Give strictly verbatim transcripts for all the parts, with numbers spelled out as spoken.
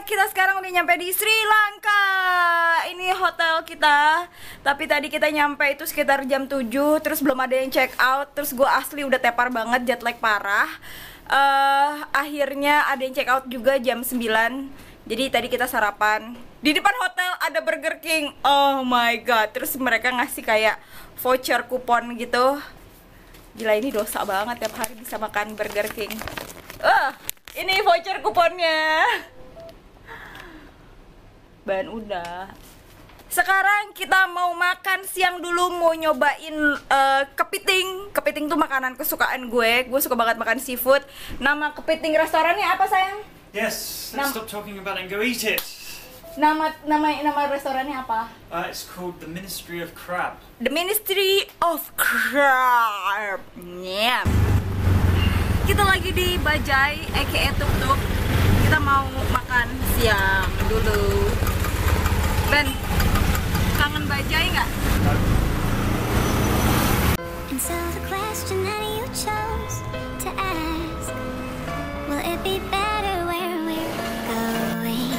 kita sekarang udah nyampe di Sri Lanka. Ini hotel kita. Tapi tadi kita nyampe itu sekitar jam tujuh. Terus belum ada yang check out. Terus gue asli udah tepar banget, jet lag parah. uh, Akhirnya ada yang check out juga jam sembilan. Jadi tadi kita sarapan. Di depan hotel ada Burger King. Oh my god. Terus mereka ngasih kayak voucher kupon gitu. Gila, ini dosa banget tiap hari bisa makan Burger King. Uh, ini voucher kuponnya. Ban udah. Sekarang kita mau makan siang dulu, mau nyobain uh, kepiting. Kepiting tuh makanan kesukaan gue. Gue suka banget makan seafood. Nama kepiting restorannya apa, sayang? Yes, let's Nam stop talking about it and go eat it. Nama nama nama restorannya apa? Uh, it's called the Ministry of Crab. The Ministry of Crab. Yeah. Kita lagi di Bajai, aka Tuk Tuk. Kita mau makan siang dulu. Ben, kangen Bajai nggak? And so the question that you chose to ask, will it be better where we're going?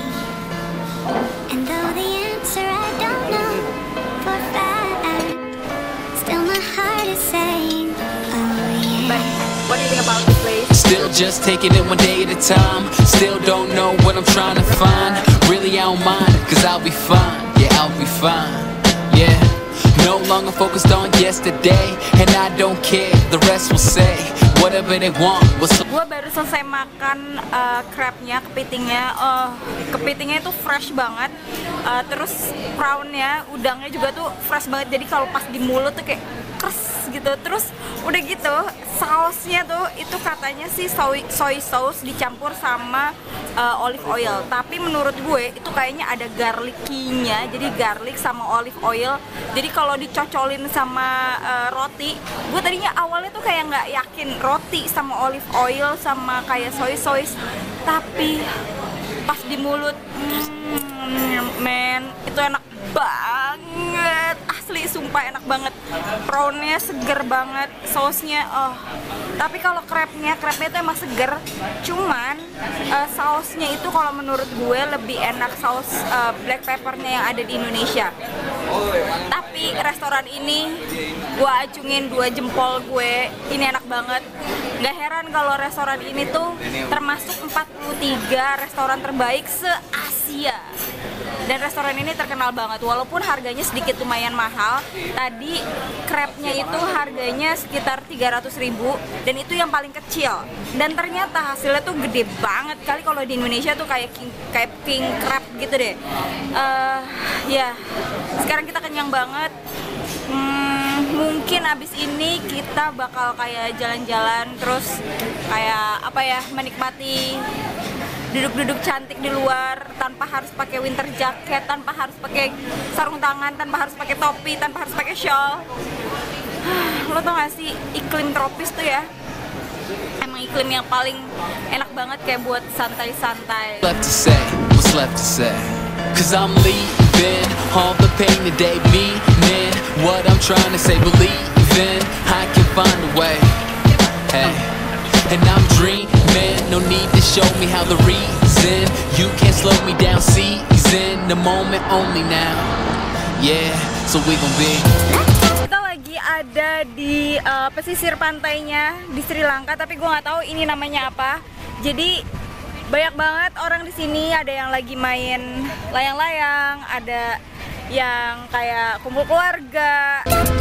And though the answer I don't know for fact, still my heart is saying, oh yeah. Ben, what do you think about this place? Still just taking it one day at a time. Still don't know what I'm trying to find. Really I don't mind, cause I'll be fine. Yeah, I'll be fine. Yeah. No longer focused on yesterday, and I don't care, the rest will say whatever they want. Gue baru selesai makan uh, crabnya, kepitingnya. Oh, kepitingnya itu fresh banget. Uh, terus prawnnya, udangnya juga tuh fresh banget. Jadi kalau pas di mulut tuh kayak kres gitu. Terus udah gitu sausnya tuh itu katanya sih soy, soy sauce dicampur sama uh, olive oil. Tapi menurut gue itu kayaknya ada garlic-nya. Jadi garlic sama olive oil. Jadi kalau dicocolin sama uh, roti, gue tadinya awalnya tuh kayak nggak yakin roti sama olive oil sama kayak soy sauce. Tapi pas di mulut, mm, men, itu enak banget. Asli, sumpah enak banget. Prawnnya seger banget, sausnya oh. Tapi kalau crabnya, crabnya itu emang seger. Cuman uh, sausnya itu kalau menurut gue lebih enak saus uh, black peppernya yang ada di Indonesia. Tapi restoran ini gue acungin dua jempol gue. Ini enak banget. Gak heran kalau restoran ini tuh termasuk empat puluh tiga restoran terbaik se-Asia. Dan restoran ini terkenal banget, walaupun harganya sedikit lumayan mahal. Tadi crabnya itu harganya sekitar tiga ratus ribu, dan itu yang paling kecil. Dan ternyata hasilnya tuh gede banget. Kali kalau di Indonesia tuh kayak king, kayak king crab gitu deh. uh, Ya, sekarang kita kenyang banget. hmm, Mungkin abis ini kita bakal kayak jalan-jalan, terus kayak apa ya, menikmati duduk-duduk cantik di luar tanpa harus pakai winter jacket, tanpa harus pakai sarung tangan, tanpa harus pakai topi, tanpa harus pakai shawl. Lo tau gak sih, iklim tropis tuh ya emang iklim yang paling enak banget kayak buat santai-santai. Left to say, what's left to say? Cause I'm leaving all the pain today, meaning what I'm trying to say, believing I can find a way. Hey, and I'm dreaming, no need to show me how the reason you can't slow me down, season the moment only now. Yeah, so we gon' be. Kita lagi ada di uh, pesisir pantainya di Sri Lanka, tapi gue nggak tahu ini namanya apa. Jadi banyak banget orang di sini, ada yang lagi main layang-layang, ada yang kayak kumpul keluarga.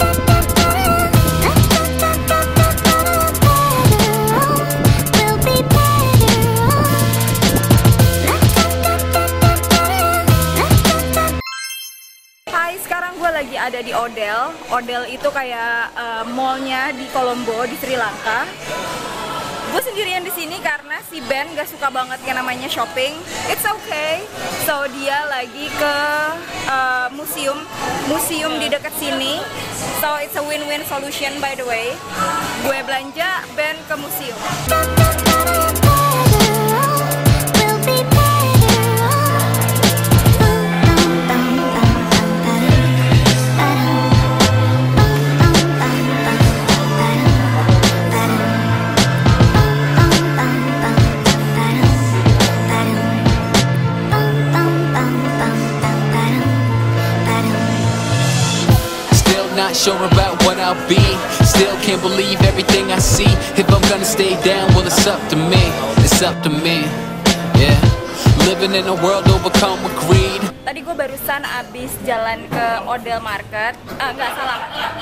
Sekarang gue lagi ada di Odell. Odell itu kayak uh, mallnya di Colombo di Sri Lanka. Gue sendirian di sini karena si Ben gak suka banget yang namanya shopping. It's okay. So dia lagi ke uh, museum, museum di dekat sini. So it's a win-win solution by the way. Gue belanja, Ben ke museum. sure about what I'll be. Still can't believe everything I see. If I'm gonna stay down, well it's up to me. It's up to me, yeah. Living in a world overcome with greed. Tadi gue barusan abis jalan ke Odell Market, ah nggak salah,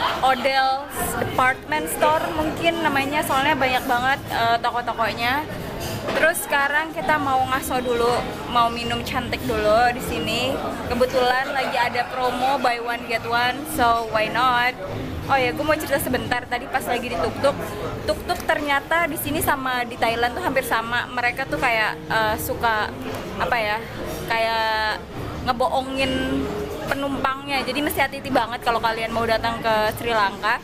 Odell Department Store mungkin namanya, soalnya banyak banget uh, toko-tokonya. Terus sekarang kita mau ngaso dulu, mau minum cantik dulu di sini. Kebetulan lagi ada promo buy one get one, so why not? Oh ya, gue mau cerita sebentar. Tadi pas lagi di tuk-tuk, tuk-tuk ternyata di sini sama di Thailand tuh hampir sama. Mereka tuh kayak uh, suka apa ya? Kayak ngebohongin penumpangnya. Jadi mesti hati-hati banget kalau kalian mau datang ke Sri Lanka.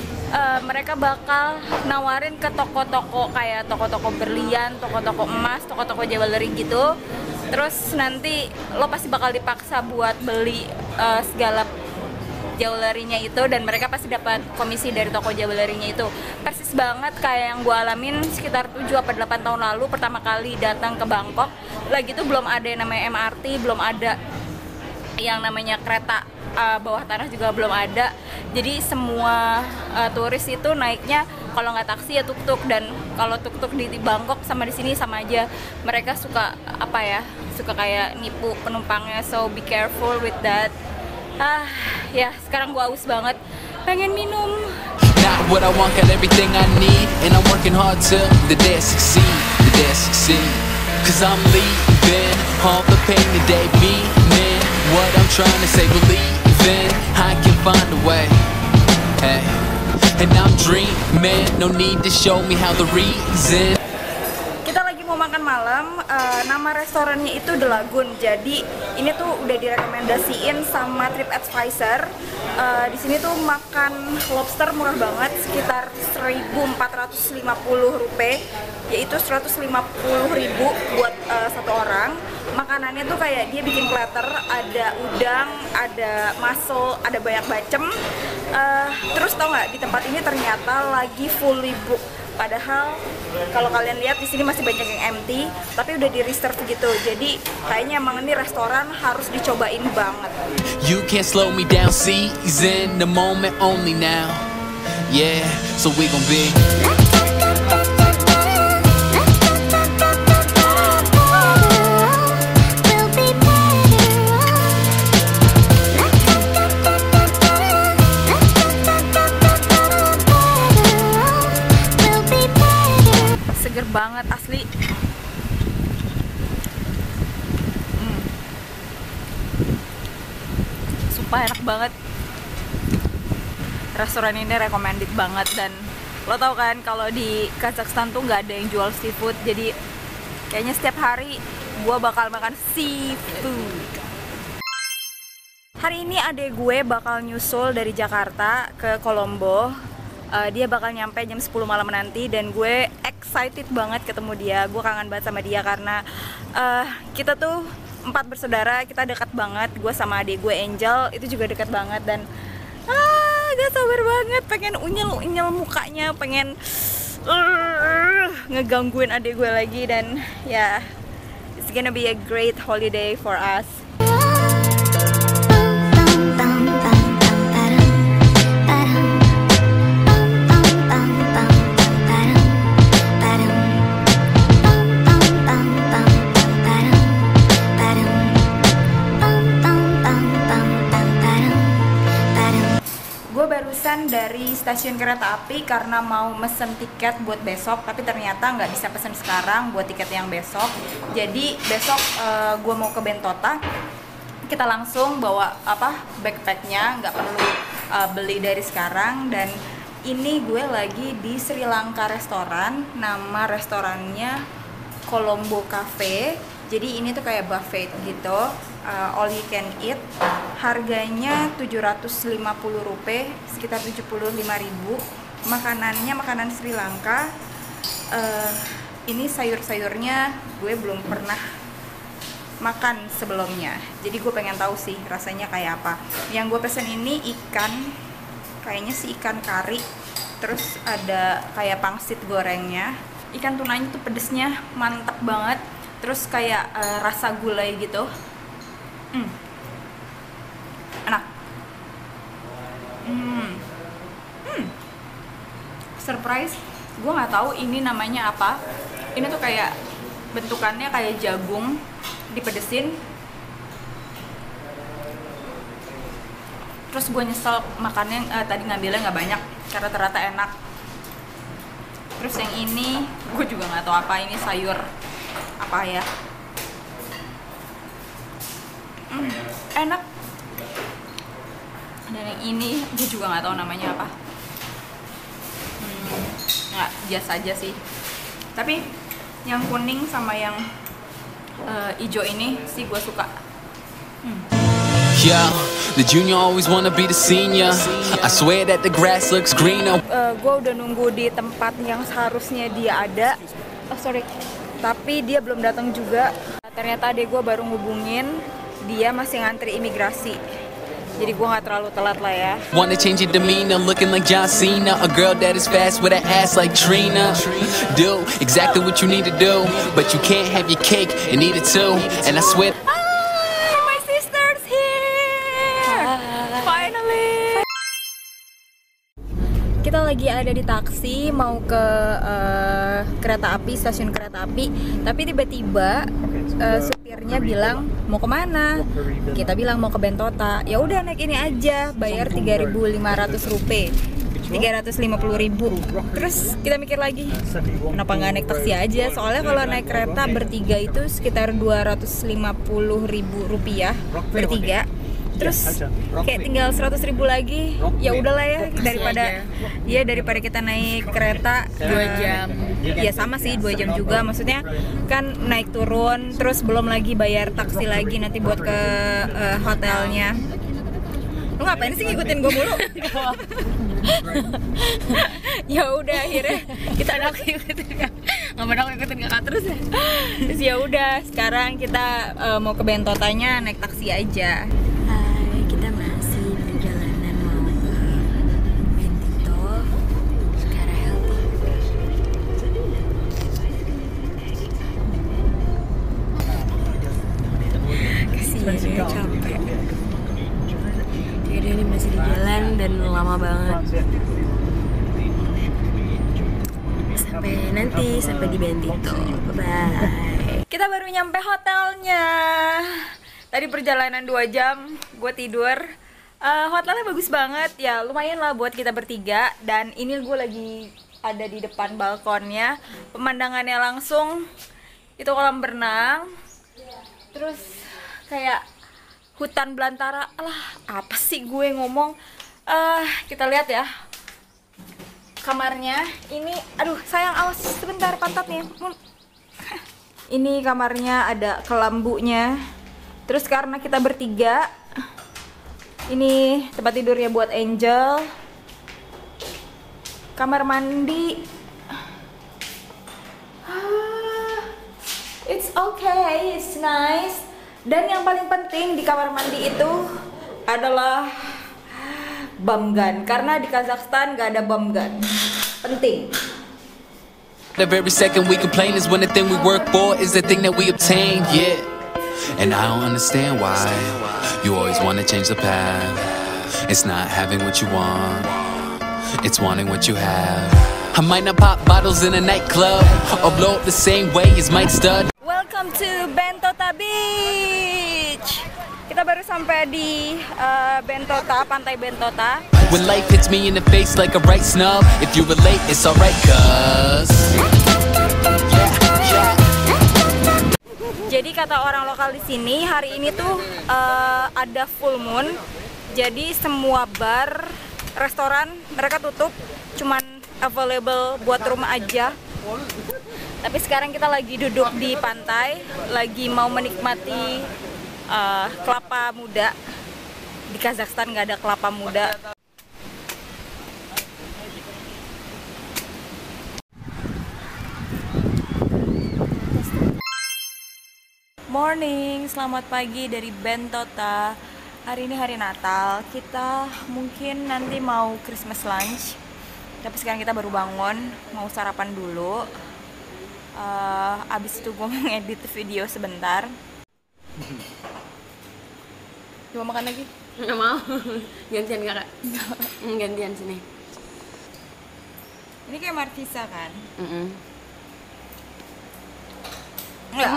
Uh, mereka bakal nawarin ke toko-toko kayak toko-toko berlian, toko-toko emas, toko-toko jewelry gitu. Terus nanti lo pasti bakal dipaksa buat beli uh, segala jewelry-nya itu, dan mereka pasti dapat komisi dari toko jewelry-nya itu. Persis banget kayak yang gue alamin sekitar tujuh atau delapan tahun lalu pertama kali datang ke Bangkok. Lagi tuh belum ada yang namanya M R T, belum ada yang namanya kereta uh, bawah tanah juga belum ada. Jadi semua uh, turis itu naiknya kalau nggak taksi ya tuk-tuk, dan kalau tuk-tuk di, di Bangkok sama di sini sama aja. Mereka suka apa ya? Suka kayak nipu penumpangnya, so be careful with that. Ah, ya sekarang gua haus banget, pengen minum. Not what I want, got everything I need, and I'm working hard till the day I succeed, the day I succeed. Cause I'm leaving all the pain today, meaning what I'm trying to say, believing I can find a way, hey. And I'm dreaming, no need to show me how the reason. Kita lagi mau makan malam, uh, nama restorannya itu The Lagoon. Jadi ini tuh udah direkomendasiin sama TripAdvisor. Uh, di sini tuh makan lobster murah banget, sekitar seribu empat ratus lima puluh rupiah, yaitu seratus lima puluh ribu buat uh, satu orang. Makanannya tuh kayak dia bikin platter, ada udang, ada mussel, ada banyak macem. Uh, terus tau nggak, di tempat ini ternyata lagi fully book. Padahal kalau kalian lihat di sini masih banyak yang empty, tapi udah di reserve gitu. Jadi kayaknya emang ini restoran harus dicobain banget. You can't slow me down, season the moment only now. Yeah, so we gon' be. Seger banget asli. hmm. Sumpah enak banget. Restoran ini recommended banget, dan lo tau kan kalau di Kazakhstan tuh nggak ada yang jual seafood. Jadi kayaknya setiap hari gua bakal makan seafood. Hari ini adek gue bakal nyusul dari Jakarta ke Kolombo. Uh, dia bakal nyampe jam sepuluh malam nanti, dan gue excited banget ketemu dia. Gue kangen banget sama dia karena uh, kita tuh empat bersaudara, kita dekat banget. Gue sama adik gue Angel itu juga dekat banget, dan ah gak sabar banget pengen unyel-unyel mukanya, pengen uh, ngegangguin adik gue lagi. Dan ya, yeah, it's gonna be a great holiday for us. Dari stasiun kereta api karena mau mesen tiket buat besok, tapi ternyata nggak bisa pesen sekarang buat tiket yang besok. Jadi besok uh, gue mau ke Bentota, kita langsung bawa apa backpacknya, nggak perlu uh, beli dari sekarang. Dan ini gue lagi di Sri Lanka restoran, nama restorannya Colombo Cafe. Jadi ini tuh kayak buffet gitu, uh, all you can eat. Harganya tujuh ratus lima puluh rupiah, sekitar tujuh puluh lima ribu. Makanannya makanan Sri Lanka. Uh, ini sayur-sayurnya gue belum pernah makan sebelumnya, jadi gue pengen tahu sih rasanya kayak apa. Yang gue pesen ini ikan, kayaknya sih ikan kari. Terus ada kayak pangsit gorengnya. Ikan tunanya tuh pedesnya mantap banget. Terus kayak uh, rasa gulai gitu. Hmm. Enak. Hmm. surprise. Gue nggak tahu ini namanya apa. Ini tuh kayak bentukannya kayak jagung dipedesin. Terus gue nyesel makannya uh, tadi ngambilnya nggak banyak karena ternyata enak. Terus yang ini gue juga nggak tahu apa ini, sayur apa ya. Hmm, enak. Dan yang ini gue juga nggak tahu namanya apa. Hmm, nggak, biasa aja sih. Tapi yang kuning sama yang uh, hijau ini sih gue suka. Hmm. Yeah, the junior always wanna be the senior. I swear that the grass looks greener. Uh, gue udah nunggu di tempat yang seharusnya dia ada. Oh sorry, tapi dia belum datang juga. Ternyata adek gue baru ngubungin, dia masih ngantri imigrasi. Jadi gue nggak terlalu telat lah ya. Wanna change your demeanor, looking like John Cena. A girl that is fast with an ass like Trina. Do exactly what you need to do, but you can't have your cake and eat it too. And I swear. Kita lagi ada di taksi mau ke uh, kereta api, stasiun kereta api, tapi tiba-tiba uh, supirnya bilang mau kemana? Kita bilang mau ke Bentota. Ya udah naik ini aja, bayar tiga ribu lima ratus rupiah, tiga ratus lima puluh ribu. Terus kita mikir lagi, kenapa nggak naik taksi aja? Soalnya kalau naik kereta bertiga itu sekitar dua ratus lima puluh ribu rupiah bertiga. Terus kayak tinggal seratus ribu lagi, ya udahlah ya, daripada ya daripada kita naik kereta dua jam. Ya sama sih, dua jam juga, maksudnya kan naik turun, terus belum lagi bayar taksi lagi nanti buat ke uh, hotelnya. Lu ngapain sih ngikutin gue mulu? Ya udah akhirnya kita nak ikutin nggak mau ikutin kakak terus ya. Terus ya udah sekarang kita uh, mau ke Bentotanya naik taksi aja. Saya capek. Jadi ini masih di jalan dan lama banget. Sampai nanti, sampai di Bentito. Bye. Kita baru nyampe hotelnya. Tadi perjalanan dua jam, gue tidur. Uh, hotelnya bagus banget ya, lumayan lah buat kita bertiga. Dan ini gue lagi ada di depan balkonnya, pemandangannya langsung itu kolam berenang. Terus kayak hutan belantara. Alah, apa sih gue ngomong. Uh, kita lihat ya kamarnya. Ini, aduh sayang, awas sebentar pantatnya. Ini kamarnya ada kelambunya. Terus karena kita bertiga, ini tempat tidurnya buat Angel. Kamar mandi. Ah, it's okay, it's nice. Dan yang paling penting di kamar mandi itu adalah bum gun, karena di Kazakhstan gak ada bum gun. Penting. The very second we complain is when the thing we work for is the thing that we obtain, yeah. And I don't understand why you always want to change the path. It's not having what you want, it's wanting what you have. I might not pop bottles in a nightclub or blow up the same way as Mike Stud. Welcome to Bentota Beach. Kita baru sampai di uh, Bentota, pantai Bentota. When life hits me in the face like a right snub, if you relate, it's alright, cuz. Jadi kata orang lokal di sini, hari ini tuh uh, ada full moon. Jadi semua bar, restoran mereka tutup, cuman available buat rumah aja. Tapi sekarang kita lagi duduk di pantai, lagi mau menikmati uh, kelapa muda. Di Kazakhstan nggak ada kelapa muda. Morning, selamat pagi dari Bentota. Hari ini hari Natal, kita mungkin nanti mau Christmas lunch. Tapi sekarang kita baru bangun, mau sarapan dulu. Uh, abis itu gue mau ngedit video sebentar. Coba makan lagi? Nggak mau. Gantian kakak. Gantian sini. Ini kayak markisa kan? Mm-mm. Enggak.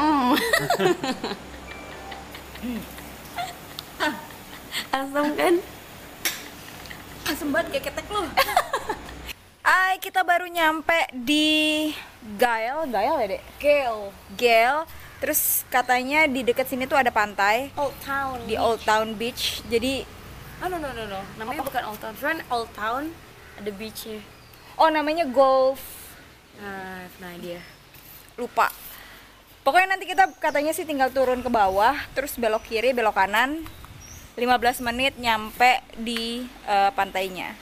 Asam kan? Asem banget kayak ketek lo. Ay, kita baru nyampe di Gael, Gael ya, Dek? Gel. Gael. Terus katanya di dekat sini tuh ada pantai Old Town. di Old Town Beach. Jadi, Oh no no no no. Namanya bukan Old Town. Cuman Old Town ada beachnya. oh namanya golf. Nah, nah dia. Lupa. Pokoknya nanti kita katanya sih tinggal turun ke bawah, terus belok kiri, belok kanan. lima belas menit nyampe di eh, pantainya.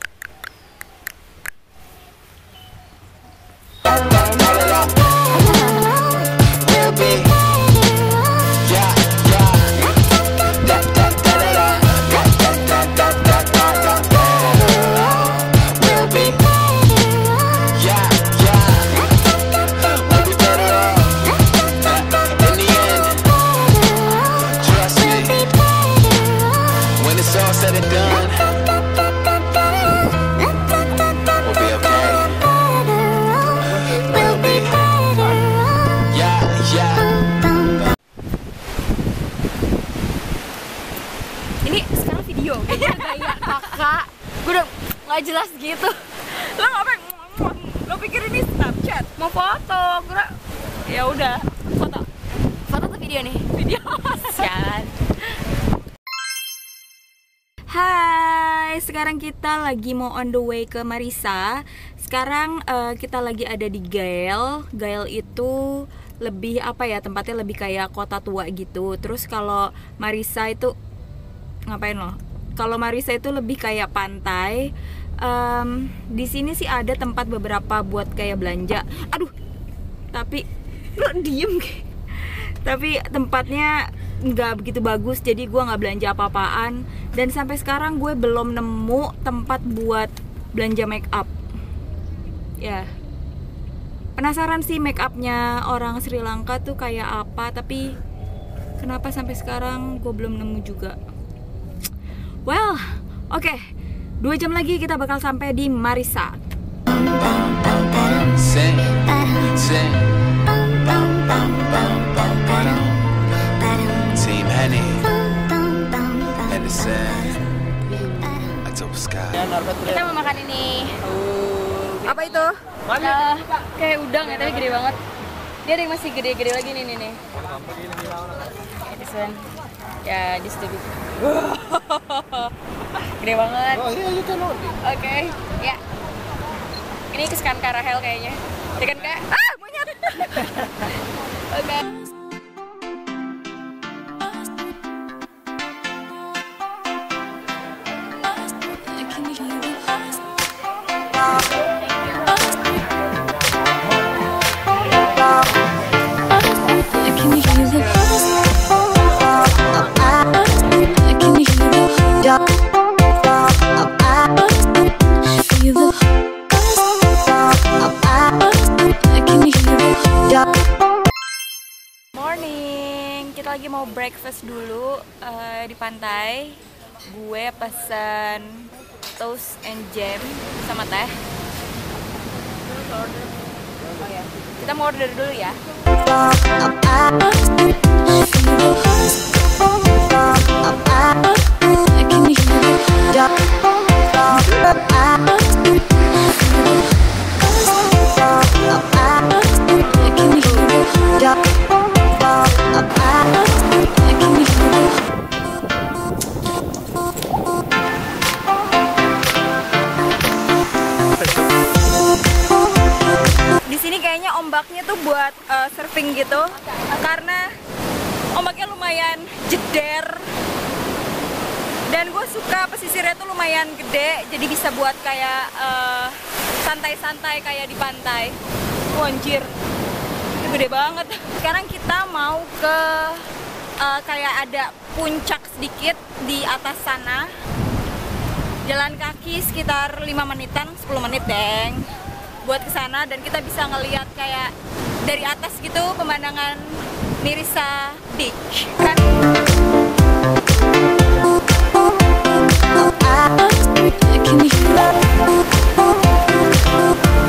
Will be. Yeah, yeah. Da, da, da, da, da. Da, da, da, da, da, da, da. Will be. Yeah, yeah. We'll be better off. In the end, trust me. When it's all said and done, we'll be okay. We'll be. Yeah, yeah. Ini sekarang video. Gue udah kayak kakak. Gue udah nggak jelas gitu. Lo ngapain? Lo pikir ini Snapchat? Mau foto. Gue udah- Ya udah, foto. foto tuh video nih. Video. Jangan. Hai, sekarang kita lagi mau on the way ke Marisa. Sekarang eh, kita lagi ada di Gael. Gael itu lebih apa ya, tempatnya lebih kayak kota tua gitu. Terus kalau Marisa itu ngapain loh? Kalau Marisa itu lebih kayak pantai. Em, di sini sih ada tempat beberapa buat kayak belanja. Aduh, tapi lo diem. Tapi tempatnya nggak begitu bagus, jadi gue nggak belanja apa-apaan. Dan sampai sekarang gue belum nemu tempat buat belanja make up. Ya, penasaran sih make upnya orang Sri Lanka tuh kayak apa, tapi kenapa sampai sekarang gue belum nemu juga. Well, oke, dua jam lagi kita bakal sampai di Marisa. Sing, sing. Team Henny, Edison, October Sky. Kita mau makan ini. Apa itu? Eh, kayak udang ya, tapi gede banget. Dia ada yang masih gede-gede lagi nih nih nih. Kayak this one. Ya, this the big. Gede banget. Oh iya, you can hold it. Oke, ya. Ini kesukaan Kak Rahel kayaknya. Ya kan Kak? Ah, monyet. Oke. Morning, kita lagi mau breakfast dulu eh, di pantai. Gue pesen toast and jam sama teh. Oh ya, kita mau order dulu ya. Di sini kayaknya ombaknya tuh buat eh, surfing gitu, karena ombaknya lumayan jeder. Dan gue suka pesisirnya tuh lumayan gede, jadi bisa buat kayak eh, santai-santai kayak di pantai. Wah, anjir, itu gede banget. Sekarang kita mau ke eh, kayak ada puncak sedikit di atas sana. Jalan kaki sekitar lima menitan, sepuluh menit deng, buat ke sana. Dan kita bisa ngelihat kayak dari atas gitu pemandangan Marisa Beach kan. I can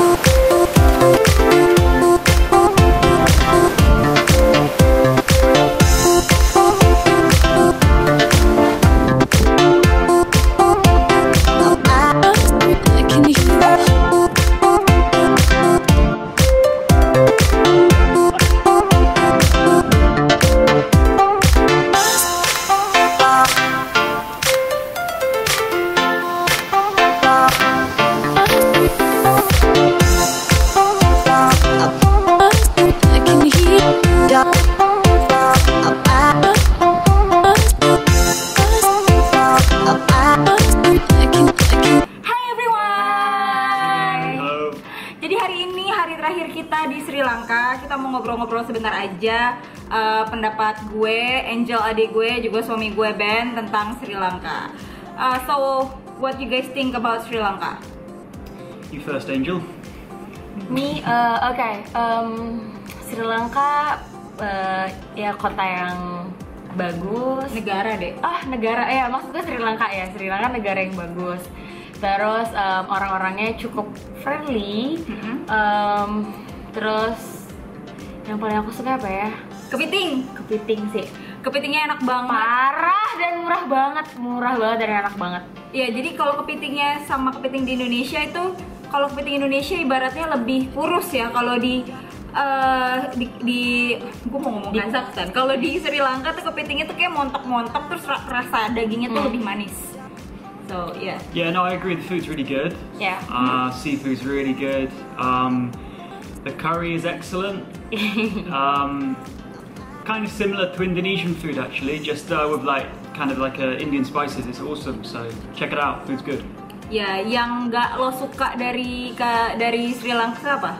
ngobrol-ngobrol sebentar aja uh, pendapat gue, Angel adik gue, juga suami gue Ben tentang Sri Lanka. Uh, so, what you guys think about Sri Lanka? You first, Angel. Me, uh, oke, okay. um, Sri Lanka uh, ya kota yang bagus. Negara deh. Ah, negara ya, maksudnya Sri Lanka ya, Sri Lanka negara yang bagus. Terus um, orang-orangnya cukup friendly. Mm-hmm. um, terus yang paling aku suka apa ya? Kepiting. Kepiting sih. Kepitingnya enak banget. Parah dan murah banget, murah banget dan enak banget. Ya, jadi kalau kepitingnya sama kepiting di Indonesia itu, kalau kepiting Indonesia ibaratnya lebih kurus ya. Kalau di uh, di, di gue mau ngomong Kazakhstan. Kalau di Sri Lanka tuh kepitingnya tuh kayak montok-montok, terus rasa dagingnya tuh hmm. lebih manis. So yeah. Yeah, no, I agree. The food's really good. Yeah. Uh, seafood's really good. Um, the curry is excellent. um, kind of similar to Indonesian food actually, just uh, with like kind of like uh, Indian spices. It's awesome. So check it out. Food's good. Ya, yang nggak lo suka dari ke, dari Sri Lanka apa?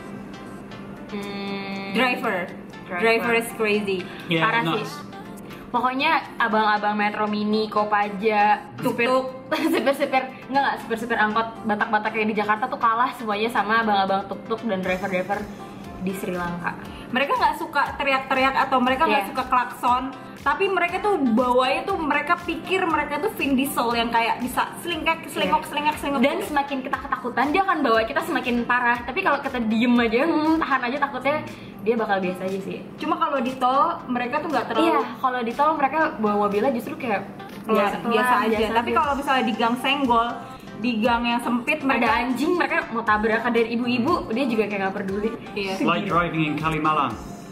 Hmm, driver. driver. Driver is crazy. Yeah, parah nuts. sih. Pokoknya abang-abang Metro Mini, Kopaja, supir, supir-supir, enggak enggak, supir-supir angkot Batak-Batak kayak di Jakarta tuh kalah semuanya sama abang-abang tuk-tuk dan driver-driver di Sri Lanka. Mereka nggak suka teriak-teriak atau mereka nggak yeah. suka klakson, tapi mereka tuh bawanya tuh mereka pikir mereka tuh Vin Diesel yang kayak bisa selingkak, selingkok, yeah. selingkak, selingkok. Dan semakin kita ketakutan dia akan bawa kita semakin parah. Tapi kalau kita diem aja, hmm, tahan aja takutnya, dia bakal biasa aja sih. Cuma kalau di tol mereka tuh nggak terlalu. Iya, kalau di tol mereka bawa mobilnya justru kayak biasa, biasa, biasa aja. Biasa tapi kalau misalnya di gang senggol, di gang yang sempit mereka ada anjing, mereka mau tabrakan dari ibu-ibu, dia juga kayak nggak peduli. Iya. Like driving in Kalimalang.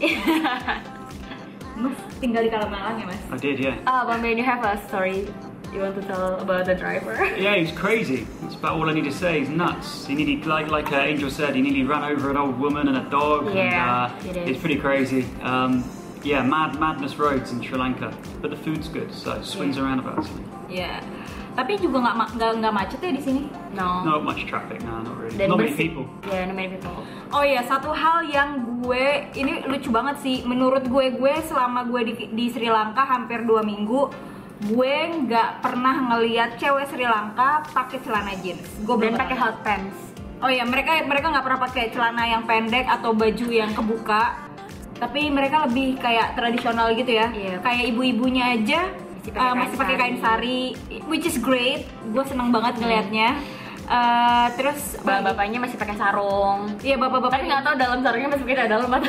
Mas tinggal di Kalimalang ya mas? I did, yeah. Ah, Bang Ben, you have a story you want to tell about the driver? Yeah, he's crazy. That's about all I need to say. He's nuts. He nearly, like like uh, Angel said, he nearly ran over an old woman and a dog. Yeah, and, uh, it is. It's pretty crazy. Um, yeah, mad madness roads in Sri Lanka, but the food's good, so it swings yeah. around about. Yeah. Tapi juga nggak nggak nggak macet ya di sini? No. Not much traffic, no, not really. Dan not many bersih. people. Yeah, not many people. Oh ya, satu hal yang gue ini lucu banget sih. Menurut gue, gue selama gue di, di Sri Lanka hampir dua minggu, gue nggak pernah ngelihat cewek Sri Lanka pakai celana jeans. Gue Dan pakai hot pants. Oh ya, mereka mereka nggak pernah pakai celana yang pendek atau baju yang kebuka. Tapi mereka lebih kayak tradisional gitu ya. Yeah. Kayak ibu-ibunya aja masih pakai uh, kain, masih pakai kain sari, which is great. Gue seneng banget ngelihatnya. Uh, terus bapak-bapaknya masih pakai sarung. Iya, bapak-bapak. Tapi nggak tahu dalam sarungnya masih pakai dalam atau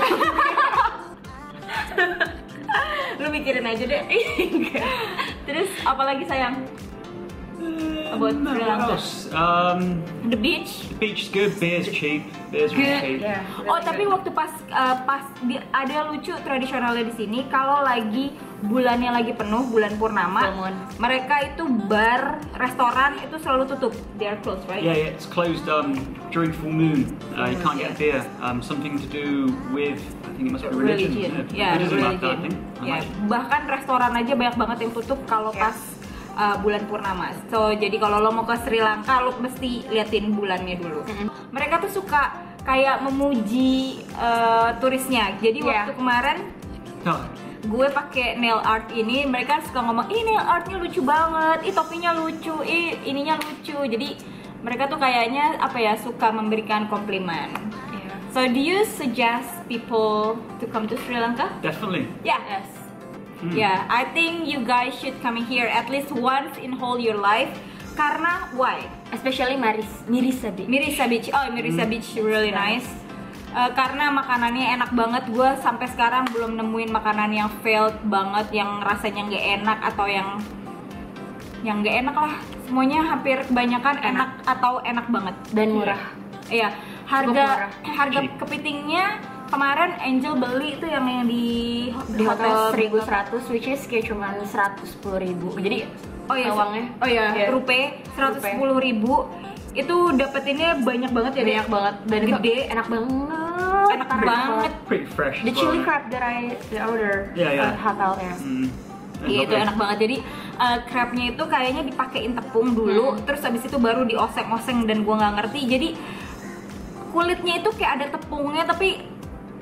lu mikirin aja deh. Terus apalagi sayang? About No, Sri what Lanka. else? Um, The beach. the beach is good. Beer's cheap. Beer's really cheap. Yeah. Oh, tapi waktu pas uh, pas di, ada lucu tradisionalnya di sini kalau lagi bulannya lagi penuh, bulan purnama, Full moon. mereka itu bar, restoran itu selalu tutup. They are closed, right? Yeah, yeah, it's closed um, during full moon. Uh, you can't get beer. yeah. Um, something to do with, I think it must be religion. Religion. Uh, Ya, Buddhism, I religion. think. I Ya, imagine. bahkan restoran aja banyak banget yang tutup kalau Yeah. pas uh, bulan purnama. So, jadi kalau lo mau ke Sri Lanka, lo mesti liatin bulannya dulu. Mm-hmm. Mereka tuh suka kayak memuji uh, turisnya. Jadi Yeah. waktu kemarin Oh, gue pakai nail art ini, mereka suka ngomong, ih nail artnya lucu banget, ih topinya lucu, ih ininya lucu. Jadi mereka tuh kayaknya apa ya, suka memberikan komplimen. Yeah. So do you suggest people to come to Sri Lanka? definitely. Yeah. Yes. Yeah, I think you guys should come here at least once in whole your life. Karena why? Especially Maris, Mirisa Beach. Mirisa Beach. Oh, Mirisa Beach really nice. Uh, karena makanannya enak banget. Gue sampai sekarang belum nemuin makanan yang failed banget, yang rasanya nggak enak atau yang yang nggak enak lah. Semuanya hampir kebanyakan enak, Enak. atau enak banget. Dan murah. Iya, Cukup harga murah. harga Cheap. kepitingnya kemarin Angel beli itu yang yang di Di hotel seribu seratus, which is kayak cuma seratus sepuluh ribu. Jadi oh ya uangnya. oh ya Yeah. rupiah seratus sepuluh ribu itu dapetinnya banyak banget ya, Banyak banget dan itu gede, enak banget. enak Parah banget. Pretty fresh. The as chili well. crab that I the order Yeah, yeah. at hotelnya. Mm. Iya, itu Lovely. enak banget. Jadi uh, crabnya itu kayaknya dipakein tepung dulu, Hmm. terus habis itu baru dioseng-oseng dan gua nggak ngerti. Jadi kulitnya itu kayak ada tepungnya tapi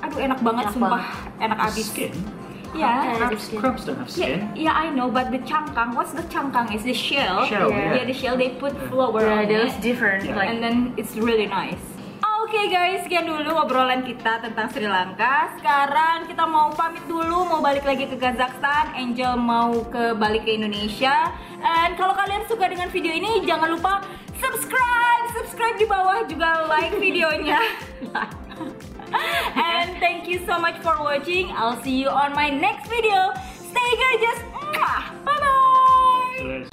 Aduh enak banget, Enak sumpah, enak abis. Skin? Yeah. Crabs, crabs don't have Yeah, skin. yeah, I know, but the cangkang, what's the cangkang? Is the shell? Shell, Yeah. Yeah, the shell they put flour Yeah, on those it, different. Yeah. Like, and then it's really nice. Oke guys, sekian dulu obrolan kita tentang Sri Lanka. Sekarang kita mau pamit dulu, mau balik lagi ke Kazakhstan. Angel mau ke balik ke Indonesia. Dan kalau kalian suka dengan video ini, jangan lupa subscribe, subscribe di bawah, juga like videonya. And thank you so much for watching. I'll see you on my next video. Stay gorgeous. Bye bye. So there's